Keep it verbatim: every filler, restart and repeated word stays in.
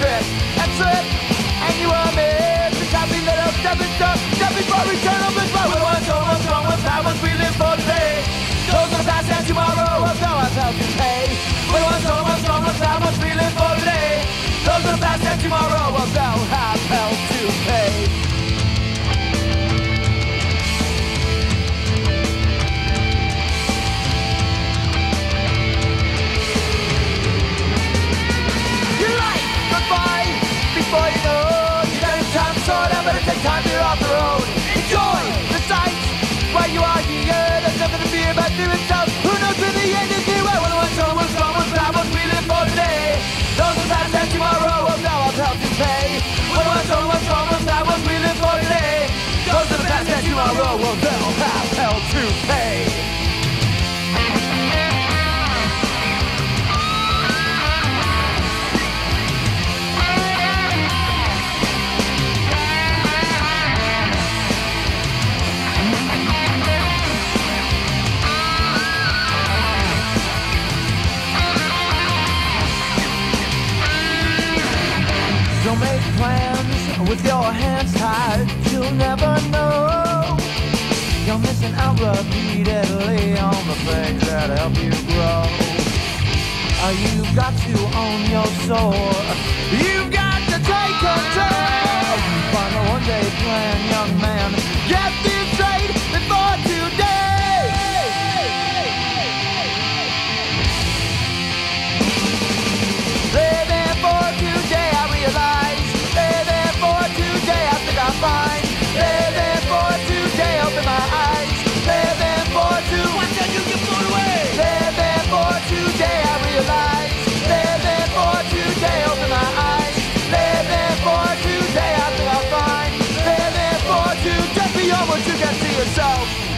trip and trip, and you were missed. This happy little stepping stone, just before eternal bliss. But we once so much wrong with that was we live for today. Those are the past and tomorrow will know I've helped to pay. We once so much wrong with that was we live for today. Those are the past and tomorrow will know I've helped to pay. Before you know, you got your time sort of, better take time to get off the road. Enjoy the sights while you are here. There's nothing to fear about doing so. Who knows when the end is near? Well, what's wrong, what's wrong, what's that, what we live for today. Those are past and tomorrow will know I've helped to pay. Well, what's wrong, what's wrong, what's that, what we live for today. Those are the past and tomorrow will know I've helped to pay. Don't make plans with your hands tied, you'll never know. You're missing out repeatedly on the things that help you grow. Uh, you've got to own your soul, you've got to take control. Find a one-day plan, young man, get this straight before today. Living for today, I realize. Living for today, I think I'm fine. Living for today, open my eyes. Living for today, watch out, you get blown away. Living for today, I realize. Living for today, open my eyes. Living for today, I think I'm fine. Living for today, just beyond what you can see yourself.